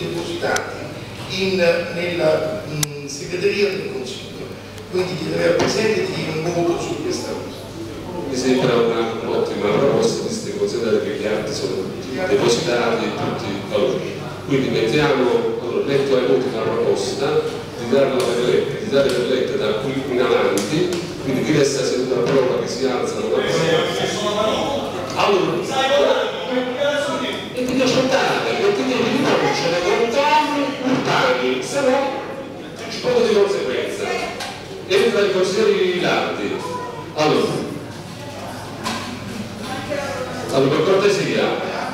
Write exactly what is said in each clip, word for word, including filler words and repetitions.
depositati in, nella mh, segreteria del Consiglio. Quindi chiederei al Presidente di dire un voto su questa cosa. Mi sembra un'ottima proposta, visto che considerare che gli atti sono tutti depositati e tutti valori. Quindi mettiamo, allora, metto ai voti la proposta di, darla per lette, di dare per lette da qui in avanti, quindi chi resta seduto a prova, che si alza, non approva. Allora, e quindi ascoltate, perché devi riconoscere contorni urtani, se no ci pongo di conseguenza. Entra i consiglieri Lardi. Allora, allora per cortesia,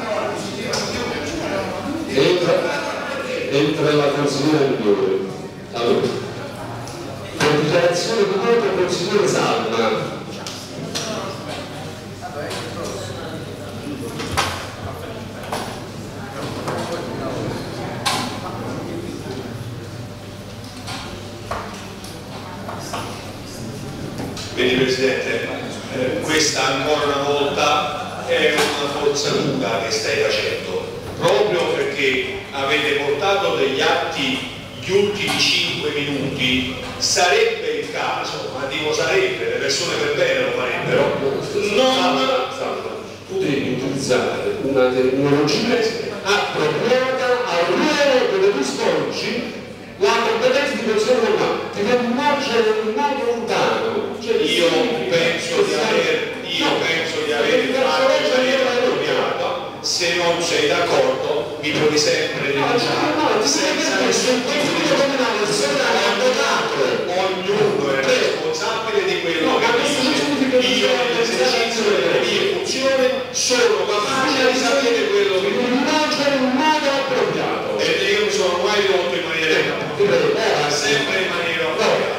entra, entra la consigliera migliore. Allora, per dichiarazione di voto, consigliere Salma. Vedi Presidente, eh, questa ancora una volta è una forzatura che stai facendo, proprio perché avete portato degli atti gli ultimi cinque minuti. Sarebbe il caso, ma dico sarebbe, le persone per bene lo farebbero, non... Tu devi utilizzare una terminologia appropriata al ruolo dove tu svolgi la competenza di persone normali, ti devi immaginare in modo lontano. Cioè, io penso di aver io no, penso di aver fatto in maniera appropriata. Se non sei d'accordo mi puoi sempre denunciare senza nessun tipo di ognuno è responsabile di quello che dice. Io nell'esercizio delle mie funzioni sono capace di sapere quello che dico in modo appropriato e io mi sono mai ridotto in maniera appropriata, sempre in maniera appropriata.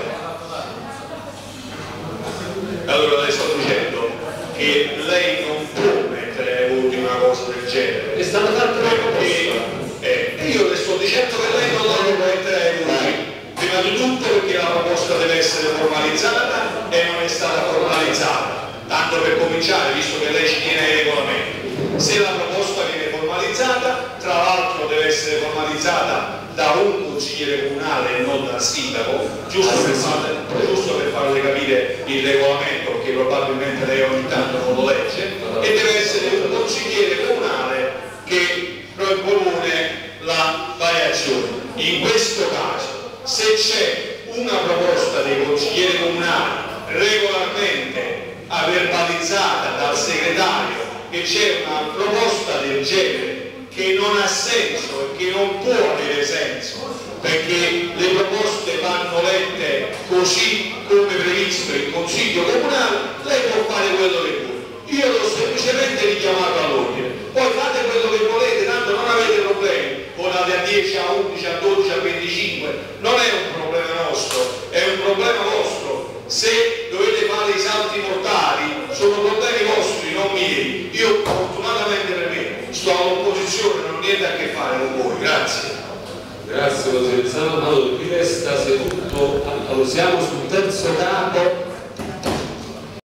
Allora le sto dicendo che lei non può mettere ai voti una cosa del genere. È stata fatta una proposta. Eh, io le sto dicendo che lei non la può mettere ai voti. Prima di tutto perché la proposta deve essere formalizzata e non è stata formalizzata. Tanto per cominciare, visto che lei ci tiene ai regolamenti. Se la proposta viene formalizzata, tra l'altro deve essere formalizzata da un consigliere comunale e non dal sindaco, giusto per, farle, giusto per farle capire il regolamento, perché probabilmente lei ogni tanto non lo legge, e deve essere un consigliere comunale che propone la variazione. In questo caso, se c'è una proposta dei consiglieri comunali regolarmente verbalizzata dal segretario che c'è una proposta del genere che non ha senso e che non può avere senso, perché le proposte vanno lette così come previsto in consiglio comunale, lei può fare quello che vuole. Io l'ho semplicemente richiamato all'ordine, poi fate quello che volete, tanto non avete problemi, votate a dieci, a undici, a dodici, a venticinque, non è un problema nostro, è un problema vostro. Se dovete fare i salti mortali sono problemi vostri, non miei. Io fortunatamente per me sto all'opposizione, non ho niente a che fare con voi. Grazie. Grazie, consigliere Salma. Allora, qui resta seduto, allora siamo sul terzo capo